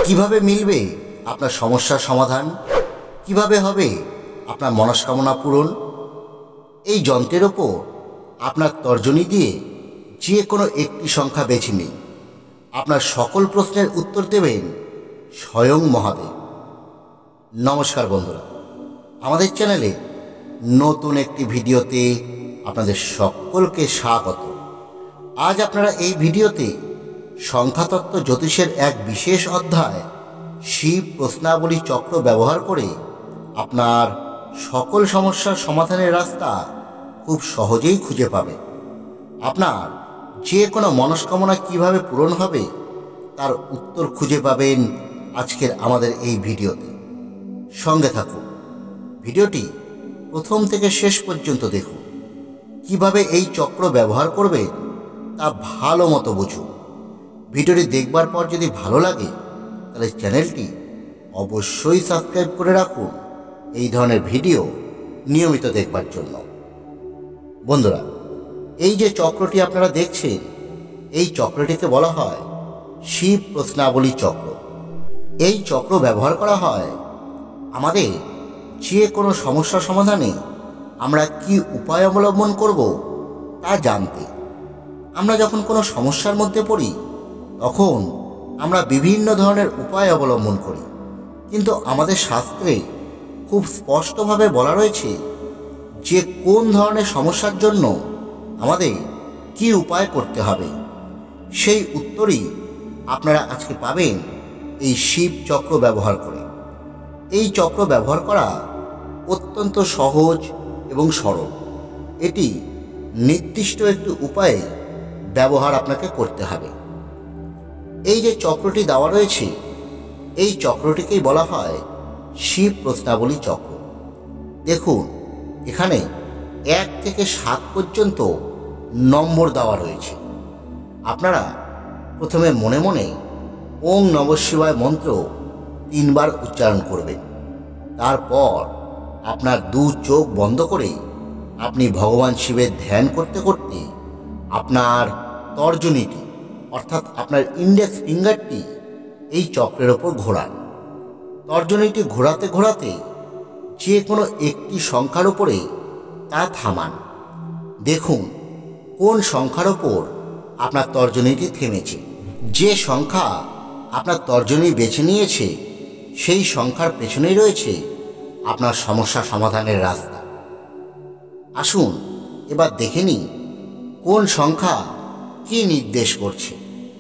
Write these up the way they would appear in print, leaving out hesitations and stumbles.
কিভাবে মিলবে আপনার সমস্যার সমাধান, কিভাবে হবে আপনার মনস্কামনা পূরণ। এই যন্ত্রের ওপর আপনার তর্জনী দিয়ে যে কোনো একটি সংখ্যা বেছে নিন। আপনার সকল প্রশ্নের উত্তর দেবেন স্বয়ং মহাদেব। নমস্কার বন্ধুরা, আমাদের চ্যানেলে নতুন একটি ভিডিওতে আপনাদের সকলকে স্বাগত। আজ আপনারা এই ভিডিওতে সংখ্যাতত্ত্ব জ্যোতিষের এক বিশেষ অধ্যায় শিব প্রশ্নাবলী চক্র ব্যবহার করে আপনার সকল সমস্যার সমাধানের রাস্তা খুব সহজেই খুঁজে পাবে। আপনার যে কোনো মনস্কামনা কিভাবে পূরণ হবে তার উত্তর খুঁজে পাবেন আজকের আমাদের এই ভিডিওতে। সঙ্গে থাকুন, ভিডিওটি প্রথম থেকে শেষ পর্যন্ত দেখুন। কিভাবে এই চক্র ব্যবহার করবে তা ভালো মতো বুঝুন। ভিডিওটি দেখবার পর যদি ভালো লাগে তাহলে চ্যানেলটি অবশ্যই সাবস্ক্রাইব করে রাখুন এই ধরনের ভিডিও নিয়মিত দেখবার জন্য। বন্ধুরা, এই যে চক্রটি আপনারা দেখছেন, এই চক্রটিকে বলা হয় শিব প্রশ্নাবলী চক্র। এই চক্র ব্যবহার করা হয় আমাদের যে কোনো সমস্যা সমাধানে আমরা কি উপায় অবলম্বন করব তা জানতে। আমরা যখন কোনো সমস্যার মধ্যে পড়ি তখন আমরা বিভিন্ন ধরনের উপায় অবলম্বন করি, কিন্তু আমাদের শাস্ত্রে খুব স্পষ্টভাবে বলা রয়েছে যে কোন ধরনের সমস্যার জন্য আমাদের কি উপায় করতে হবে। সেই উত্তরই আপনারা আজকে পাবেন এই শিব চক্র ব্যবহার করে। এই চক্র ব্যবহার করা অত্যন্ত সহজ এবং সরল। এটি নির্দিষ্ট একটি উপায়ে ব্যবহার আপনাকে করতে হবে। এই যে চক্রটি দেওয়া রয়েছে, এই চক্রটিকেই বলা হয় শিব প্রশ্নাবলী চক্র। দেখুন, এখানে 1 থেকে 7 পর্যন্ত নম্বর দেওয়া রয়েছে। আপনারা প্রথমে মনে মনে ওং নমঃ শিবায় মন্ত্র 3 বার উচ্চারণ করবেন। তারপর আপনার 2 চোখ বন্ধ করে আপনি ভগবান শিবের ধ্যান করতে করতে আপনার তর্জনীটি অর্থাৎ আপনার ইন্ডেক্স ফিঙ্গারটি এই চক্রের ওপর ঘোরান। তর্জনীটি ঘোরাতে ঘোরাতে যে কোনো একটি সংখ্যার উপরে তা থামান। দেখুন কোন সংখ্যার ওপর আপনার তর্জনীটি থেমেছে। যে সংখ্যা আপনার তর্জনী বেছে নিয়েছে সেই সংখ্যার পেছনেই রয়েছে আপনার সমস্যা সমাধানের রাস্তা। আসুন এবার দেখে নিই কোন সংখ্যা কী নির্দেশ করছে।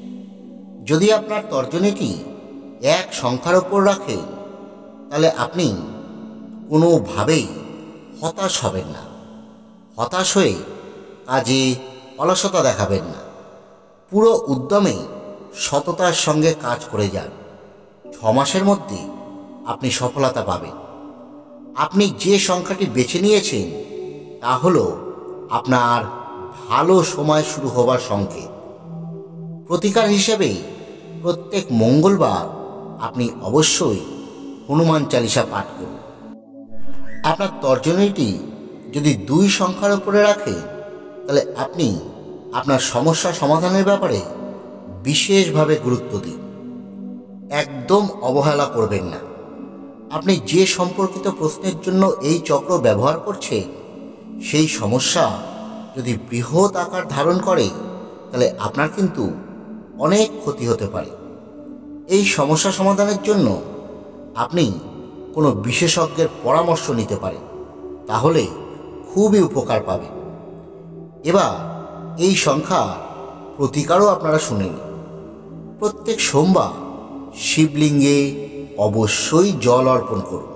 যদি আপনার তর্জনীটি 1 সংখ্যার ওপর রাখে তাহলে আপনি কোনোভাবেই হতাশ হবেন না। হতাশ হয়ে কাজে অলসতা দেখাবেন না। পুরো উদ্যমে সততার সঙ্গে কাজ করে যান। 6 মাসের মধ্যে আপনি সফলতা পাবেন। আপনি যে সংখ্যাটি বেছে নিয়েছেন তা হলো আপনার ভালো সময় শুরু হবার সংকেত। প্রতিকার হিসেবে প্রত্যেক মঙ্গলবার আপনি অবশ্যই হনুমান চালিসা পাঠ করুন। আপনার তর্জনীটি যদি 2 সংখ্যার উপরে রাখেন তাহলে আপনি আপনার সমস্যা সমাধানের ব্যাপারে বিশেষভাবে গুরুত্ব দিন। একদম অবহেলা করবেন না। আপনি যে সম্পর্কিত প্রশ্নের জন্য এই চক্র ব্যবহার করছেন সেই সমস্যা যদি বৃহৎ আকার ধারণ করে তাহলে আপনার কিন্তু অনেক ক্ষতি হতে পারে। এই সমস্যা সমাধানের জন্য আপনি কোনো বিশেষজ্ঞের পরামর্শ নিতে পারেন, তাহলে খুবই উপকার পাবেন। এবার এই সংখ্যা প্রতিকারও আপনারা শুনে নিন। প্রত্যেক সোমবার শিবলিঙ্গে অবশ্যই জল অর্পণ করুন।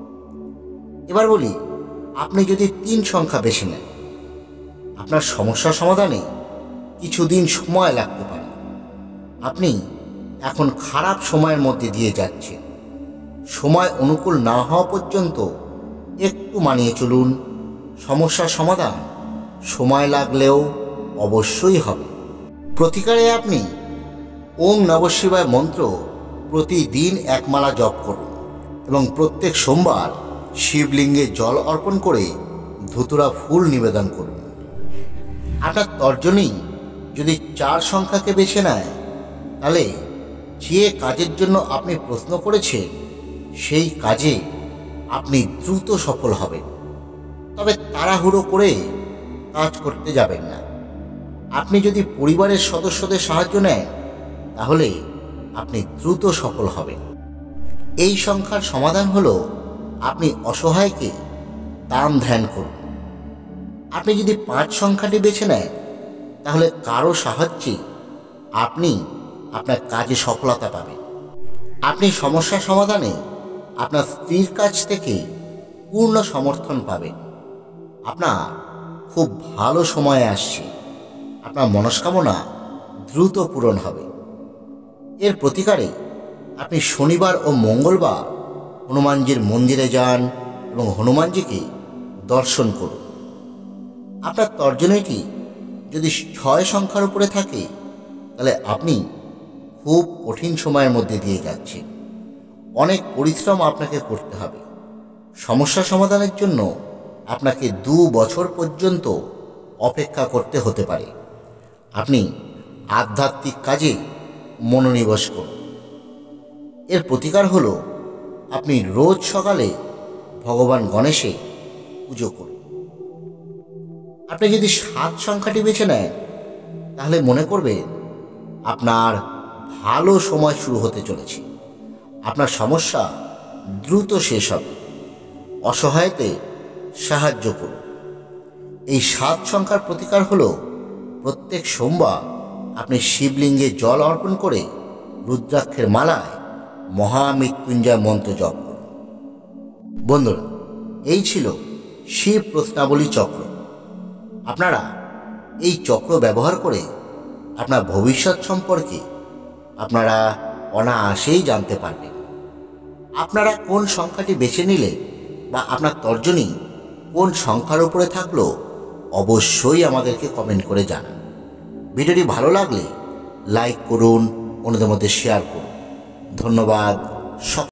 এবার বলি, আপনি যদি 3 সংখ্যা বেছে নেন, আপনার সমস্যা সমাধানে কিছুদিন সময় লাগতে পারে। আপনি এখন খারাপ সময়ের মধ্যে দিয়ে যাচ্ছেন। সময় অনুকূল না হওয়া পর্যন্ত একটু মানিয়ে চলুন। সমস্যার সমাধান সময় লাগলেও অবশ্যই হবে। প্রতিকারে আপনি ওং নমঃ শিবায় মন্ত্র প্রতিদিন 1 মালা জপ করুন এবং প্রত্যেক সোমবার শিবলিঙ্গে জল অর্পণ করে ধুতুরা ফুল নিবেদন করুন। আপনার তর্জনী যদি 4 সংখ্যাকে বেছে নেয় তাহলে যে কাজের জন্য আপনি প্রশ্ন করেছেন সেই কাজে আপনি দ্রুত সফল হবেন। তবে তাড়াহুড়ো করে কাজ করতে যাবেন না। আপনি যদি পরিবারের সদস্যদের সাহায্য নেন তাহলে আপনি দ্রুত সফল হবেন। এই সংখ্যার সমাধান হলো আপনি অসহায়কে দান ধ্যান করুন। আপনি যদি 5 সংখ্যাটি বেছে নেন তাহলে কারো সাহায্যে আপনি আপনার কাজে সফলতা পাবেন। আপনি সমস্যা সমাধানে আপনার স্ত্রীর কাছ থেকে পূর্ণ সমর্থন পাবেন। আপনার খুব ভালো সময় আসছে। আপনার মনস্কামনা দ্রুত পূরণ হবে। এর প্রতিকারে আপনি শনিবার ও মঙ্গলবার হনুমানজির মন্দিরে যান এবং হনুমানজিকে দর্শন করুন। আপনার তর্জনীটি যদি 6 সংখ্যার উপরে থাকে তাহলে আপনি খুব কঠিন সময়ের মধ্যে দিয়ে যাচ্ছেন। অনেক পরিশ্রম আপনাকে করতে হবে। সমস্যা সমাধানের জন্য আপনাকে 2 বছর পর্যন্ত অপেক্ষা করতে হতে পারে। আপনি আধ্যাত্মিক কাজে মনোনিবেশ করুন। এর প্রতিকার হলো আপনি রোজ সকালে ভগবান গণেশে পুজো করুন। আপনি যদি 7 সংখ্যাটি বেছে নেন তাহলে মনে করবেন আপনার ভালো সময় শুরু হতে চলেছে। আপনার সমস্যা দ্রুত শেষ হবে। অসহায়তে সাহায্য করুন। এই 7 সংখ্যার প্রতিকার হলো প্রত্যেক সোমবার আপনি শিবলিঙ্গে জল অর্পণ করে রুদ্রাক্ষের মালায় মহামৃত্যুঞ্জয় মন্ত্র জপ করুন। বন্ধুরা, এই ছিল শিব প্রশ্নাবলী চক্র। আপনারা এই চক্র ব্যবহার করে আপনার ভবিষ্যৎ সম্পর্কে আপনারা অনায়াসেই জানতে পারবেন। আপনারা কোন সংখ্যাটি বেছে নিলে বা আপনার তর্জনী কোন সংখ্যার উপরে থাকলো অবশ্যই আমাদেরকে কমেন্ট করে জানান। ভিডিওটি ভালো লাগলে লাইক করুন, অন্যদের মধ্যে শেয়ার করুন। ধন্যবাদ।